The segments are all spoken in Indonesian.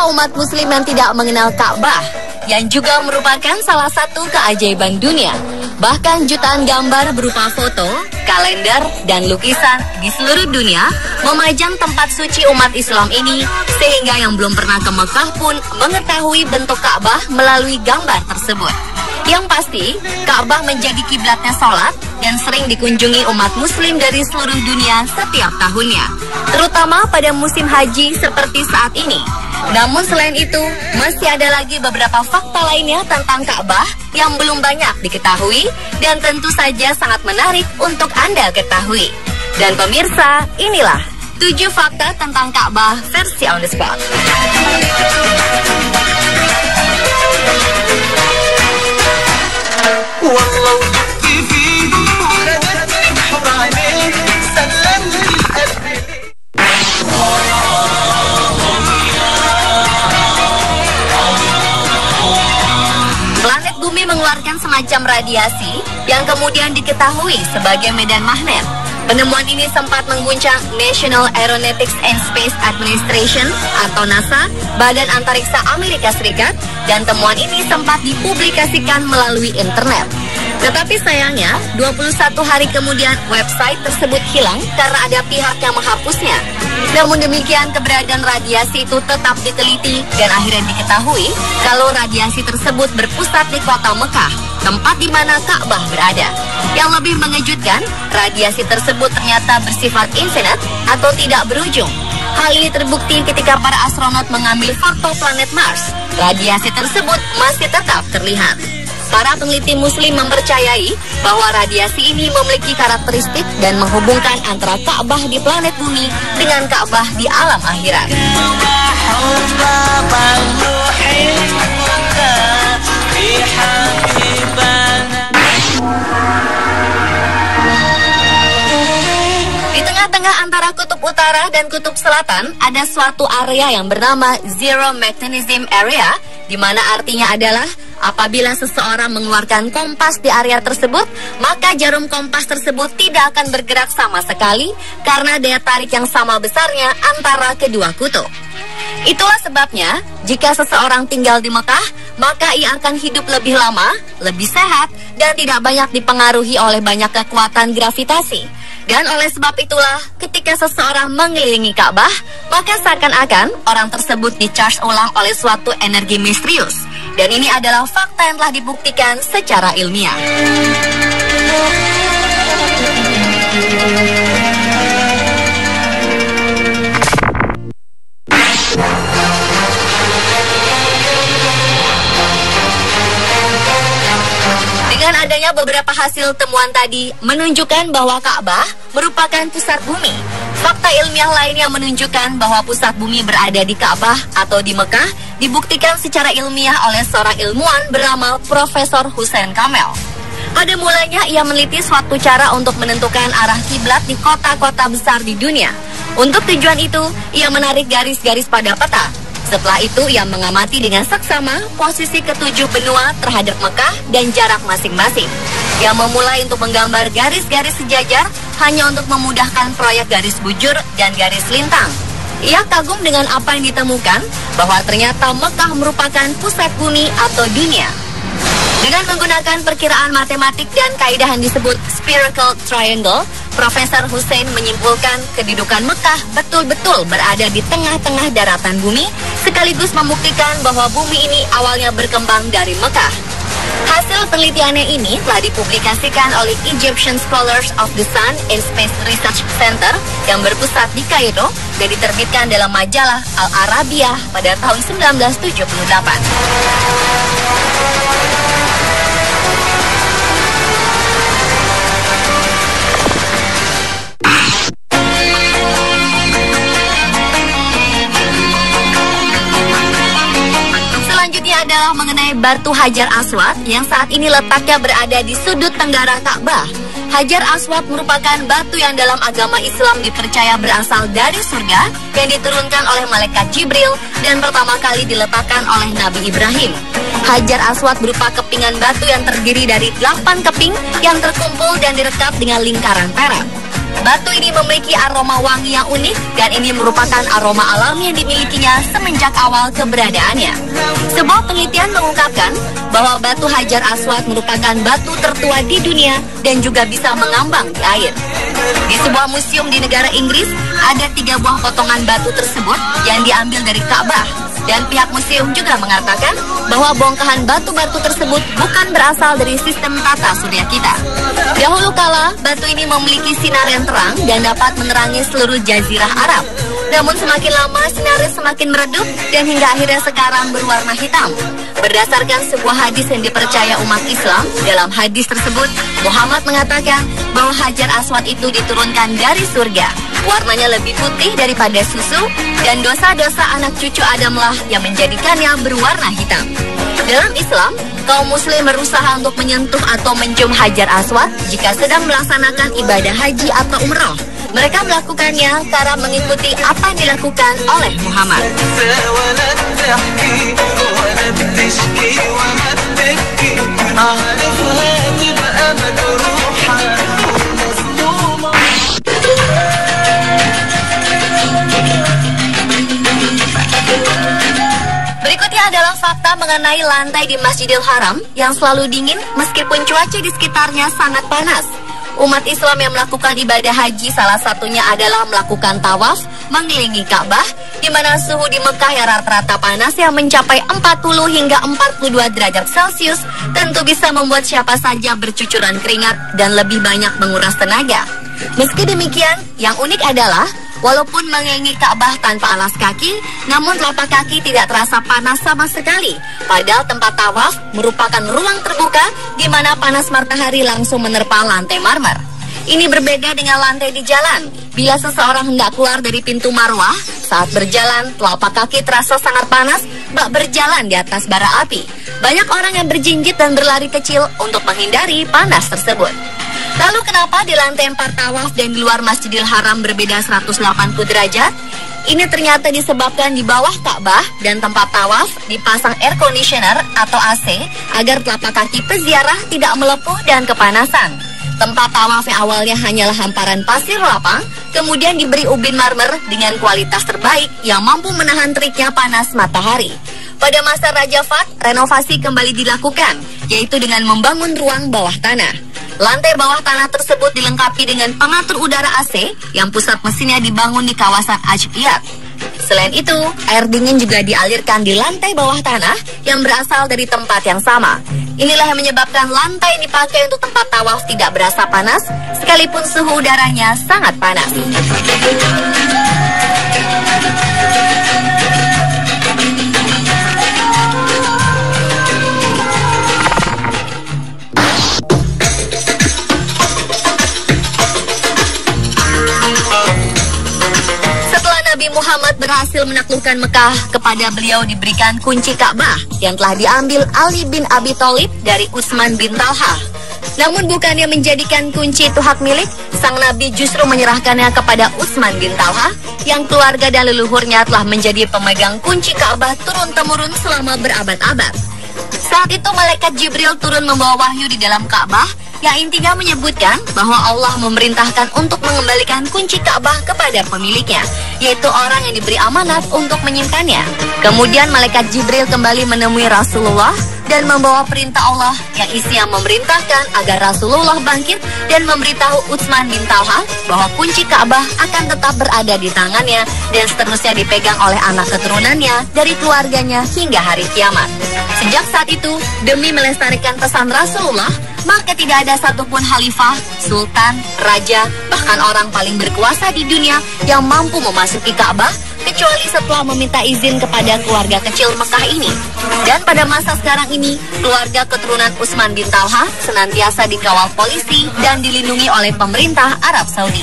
umat muslim yang tidak mengenal Ka'bah, yang juga merupakan salah satu keajaiban dunia. Bahkan jutaan gambar berupa foto, kalender, dan lukisan di seluruh dunia memajang tempat suci umat Islam ini, sehingga yang belum pernah ke Mekah pun mengetahui bentuk Ka'bah melalui gambar tersebut. Yang pasti, Ka'bah menjadi kiblatnya sholat dan sering dikunjungi umat muslim dari seluruh dunia setiap tahunnya, terutama pada musim haji seperti saat ini. Namun selain itu, masih ada lagi beberapa fakta lainnya tentang Ka'bah yang belum banyak diketahui dan tentu saja sangat menarik untuk Anda ketahui. Dan pemirsa, inilah 7 fakta tentang Ka'bah versi on the spot. Planet bumi mengeluarkan semacam radiasi yang kemudian diketahui sebagai medan magnet. Penemuan ini sempat mengguncang National Aeronautics and Space Administration atau NASA, Badan Antariksa Amerika Serikat, dan temuan ini sempat dipublikasikan melalui internet. Tetapi sayangnya, 21 hari kemudian website tersebut hilang karena ada pihak yang menghapusnya. Namun demikian, keberadaan radiasi itu tetap diteliti dan akhirnya diketahui kalau radiasi tersebut berpusat di kota Mekah, tempat di mana Ka'bah berada. Yang lebih mengejutkan, radiasi tersebut ternyata bersifat infinite atau tidak berujung. Hal ini terbukti ketika para astronot mengambil foto planet Mars. Radiasi tersebut masih tetap terlihat. Para peneliti muslim mempercayai bahwa radiasi ini memiliki karakteristik dan menghubungkan antara Ka'bah di planet bumi dengan Ka'bah di alam akhirat. Di tengah-tengah antara kutub utara dan kutub selatan ada suatu area yang bernama Zero Magnetism Area, di mana artinya adalah apabila seseorang mengeluarkan kompas di area tersebut, maka jarum kompas tersebut tidak akan bergerak sama sekali karena daya tarik yang sama besarnya antara kedua kutub. Itulah sebabnya, jika seseorang tinggal di Mekah, maka ia akan hidup lebih lama, lebih sehat, dan tidak banyak dipengaruhi oleh banyak kekuatan gravitasi. Dan oleh sebab itulah, ketika seseorang mengelilingi Ka'bah, maka seakan-akan orang tersebut di-charge ulang oleh suatu energi misterius. Dan ini adalah fakta yang telah dibuktikan secara ilmiah. Dengan adanya beberapa hasil temuan tadi menunjukkan bahwa Ka'bah merupakan pusat bumi. Fakta ilmiah lainnya menunjukkan bahwa pusat bumi berada di Ka'bah atau di Mekah dibuktikan secara ilmiah oleh seorang ilmuwan bernama Profesor Hussein Kamel. Pada mulanya ia meneliti suatu cara untuk menentukan arah kiblat di kota-kota besar di dunia. Untuk tujuan itu, ia menarik garis-garis pada peta. Setelah itu, ia mengamati dengan seksama posisi ketujuh benua terhadap Mekah dan jarak masing-masing. Ia memulai untuk menggambar garis-garis sejajar hanya untuk memudahkan proyek garis bujur dan garis lintang. Ia kagum dengan apa yang ditemukan, bahwa ternyata Mekah merupakan pusat bumi atau dunia. Dengan menggunakan perkiraan matematik dan kaidah yang disebut spherical triangle, Profesor Hussein menyimpulkan kedudukan Mekah betul-betul berada di tengah-tengah daratan bumi, sekaligus membuktikan bahwa bumi ini awalnya berkembang dari Mekah. Hasil penelitiannya ini telah dipublikasikan oleh Egyptian Scholars of the Sun and Space Research Center yang berpusat di Kairo dan diterbitkan dalam majalah Al-Arabiyah pada tahun 1978. Adalah mengenai batu Hajar Aswad yang saat ini letaknya berada di sudut tenggara Ka'bah. Hajar Aswad merupakan batu yang dalam agama Islam dipercaya berasal dari surga yang diturunkan oleh malaikat Jibril dan pertama kali diletakkan oleh Nabi Ibrahim. Hajar Aswad berupa kepingan batu yang terdiri dari 8 keping yang terkumpul dan direkat dengan lingkaran perak. Batu ini memiliki aroma wangi yang unik dan ini merupakan aroma alami yang dimilikinya semenjak awal keberadaannya. Sebuah penelitian mengungkapkan bahwa batu Hajar Aswad merupakan batu tertua di dunia dan juga bisa mengambang di air. Di sebuah museum di negara Inggris, ada 3 buah potongan batu tersebut yang diambil dari Ka'bah. Dan pihak museum juga mengatakan bahwa bongkahan batu-batu tersebut bukan berasal dari sistem tata surya kita. Dahulu kala, batu ini memiliki sinar yang terang dan dapat menerangi seluruh jazirah Arab. Namun semakin lama sinarnya semakin meredup dan hingga akhirnya sekarang berwarna hitam. Berdasarkan sebuah hadis yang dipercaya umat Islam, dalam hadis tersebut Muhammad mengatakan bahwa Hajar Aswad itu diturunkan dari surga. Warnanya lebih putih daripada susu dan dosa-dosa anak cucu Adamlah yang menjadikannya berwarna hitam. Dalam Islam, kaum muslim berusaha untuk menyentuh atau mencium Hajar Aswad jika sedang melaksanakan ibadah haji atau umroh. Mereka melakukannya karena mengikuti apa yang dilakukan oleh Muhammad. Berikutnya adalah fakta mengenai lantai di Masjidil Haram yang selalu dingin meskipun cuaca di sekitarnya sangat panas. Umat Islam yang melakukan ibadah haji salah satunya adalah melakukan tawaf mengelilingi Ka'bah, di mana suhu di Mekah yang rata-rata panas yang mencapai 40 hingga 42 derajat Celcius tentu bisa membuat siapa saja bercucuran keringat dan lebih banyak menguras tenaga. Meski demikian, yang unik adalah walaupun mengelilingi Ka'bah tanpa alas kaki, namun telapak kaki tidak terasa panas sama sekali. Padahal tempat tawaf merupakan ruang terbuka di mana panas matahari langsung menerpa lantai marmer. Ini berbeda dengan lantai di jalan. Bila seseorang hendak keluar dari pintu Marwah, saat berjalan telapak kaki terasa sangat panas bak berjalan di atas bara api. Banyak orang yang berjinjit dan berlari kecil untuk menghindari panas tersebut. Lalu kenapa di lantai 4 tawaf dan di luar Masjidil Haram berbeda 180 derajat? Ini ternyata disebabkan di bawah Ka'bah dan tempat tawaf dipasang air conditioner atau AC agar telapak kaki peziarah tidak melepuh dan kepanasan. Tempat tawaf yang awalnya hanyalah hamparan pasir lapang, kemudian diberi ubin marmer dengan kualitas terbaik yang mampu menahan teriknya panas matahari. Pada masa Raja Fat, renovasi kembali dilakukan, yaitu dengan membangun ruang bawah tanah. Lantai bawah tanah tersebut dilengkapi dengan pengatur udara AC yang pusat mesinnya dibangun di kawasan Ajiyat. Selain itu, air dingin juga dialirkan di lantai bawah tanah yang berasal dari tempat yang sama. Inilah yang menyebabkan lantai yang dipakai untuk tempat tawaf tidak berasa panas, sekalipun suhu udaranya sangat panas. Muhammad berhasil menaklukkan Mekah, kepada beliau diberikan kunci Ka'bah yang telah diambil Ali bin Abi Thalib dari Utsman bin Talha. Namun bukannya menjadikan kunci itu hak milik, sang Nabi justru menyerahkannya kepada Utsman bin Talha yang keluarga dan leluhurnya telah menjadi pemegang kunci Ka'bah turun-temurun selama berabad-abad. Saat itu malaikat Jibril turun membawa wahyu di dalam Ka'bah yang intinya menyebutkan bahwa Allah memerintahkan untuk mengembalikan kunci Ka'bah kepada pemiliknya, yaitu orang yang diberi amanat untuk menyimpannya. Kemudian malaikat Jibril kembali menemui Rasulullah dan membawa perintah Allah yang isinya memerintahkan agar Rasulullah bangkit dan memberitahu Utsman bin Talha bahwa kunci Ka'bah akan tetap berada di tangannya dan seterusnya dipegang oleh anak keturunannya dari keluarganya hingga hari kiamat. Sejak saat itu, demi melestarikan pesan Rasulullah, maka tidak ada satupun khalifah, sultan, raja, bahkan orang paling berkuasa di dunia yang mampu memasuki Ka'bah kecuali setelah meminta izin kepada keluarga kecil Mekah ini. Dan pada masa sekarang ini, keluarga keturunan Utsman bin Talha senantiasa dikawal polisi dan dilindungi oleh pemerintah Arab Saudi.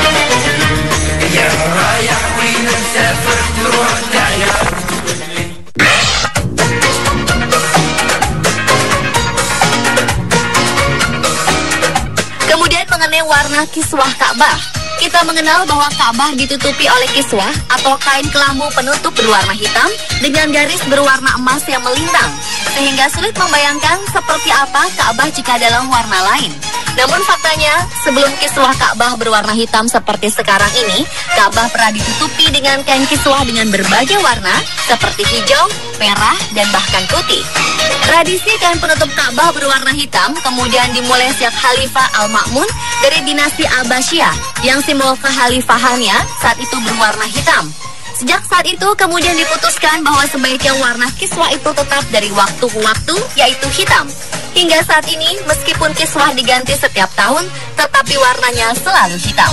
Kemudian mengenai warna kiswah Ka'bah. Kita mengenal bahwa Ka'bah ditutupi oleh kiswah atau kain kelambu penutup berwarna hitam dengan garis berwarna emas yang melintang, sehingga sulit membayangkan seperti apa Ka'bah jika dalam warna lain. Namun faktanya, sebelum kiswah Ka'bah berwarna hitam seperti sekarang ini, Ka'bah pernah ditutupi dengan kain kiswah dengan berbagai warna seperti hijau, merah, dan bahkan putih. Tradisi kain penutup Ka'bah berwarna hitam kemudian dimulai sejak Khalifah Al-Ma'mun dari dinasti Abbasiyah yang simbol kekhalifahannya saat itu berwarna hitam. Sejak saat itu kemudian diputuskan bahwa sebaiknya warna kiswah itu tetap dari waktu ke waktu, yaitu hitam. Hingga saat ini, meskipun kiswah diganti setiap tahun, tetapi warnanya selalu hitam.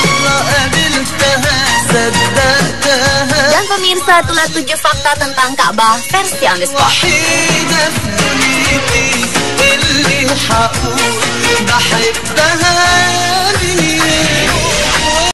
Dan pemirsa, itulah 7 fakta tentang Ka'bah versi on the spot. بحبها